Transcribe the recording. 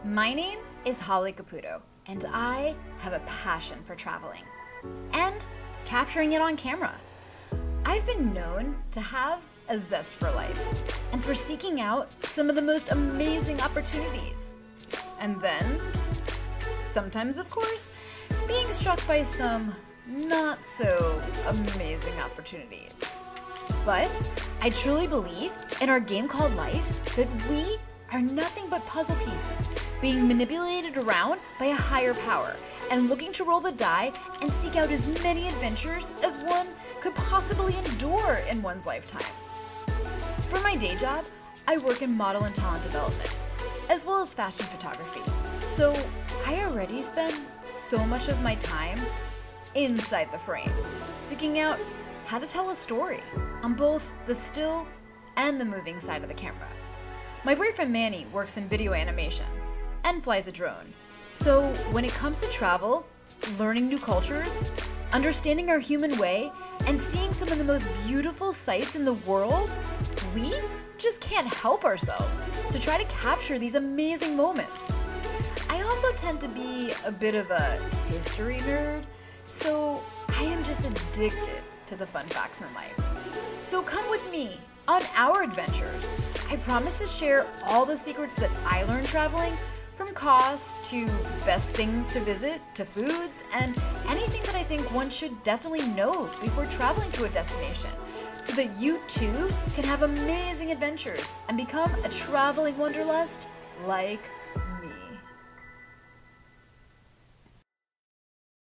My name is Holly Caputo, and I have a passion for traveling and capturing it on camera. I've been known to have a zest for life and for seeking out some of the most amazing opportunities. And then, sometimes of course, being struck by some not so amazing opportunities. But I truly believe in our game called life that we are nothing but puzzle pieces being manipulated around by a higher power and looking to roll the die and seek out as many adventures as one could possibly endure in one's lifetime. For my day job, I work in model and talent development, as well as fashion photography. So I already spend so much of my time inside the frame, seeking out how to tell a story on both the still and the moving side of the camera. My boyfriend Manny works in video animation and flies a drone. So when it comes to travel, learning new cultures, understanding our human way, and seeing some of the most beautiful sights in the world, we just can't help ourselves to try to capture these amazing moments. I also tend to be a bit of a history nerd, so I am just addicted to the fun facts in life. So come with me on our adventures. I promise to share all the secrets that I learned traveling, from cost to best things to visit to foods and anything that I think one should definitely know before traveling to a destination, so that you too can have amazing adventures and become a traveling wanderlust like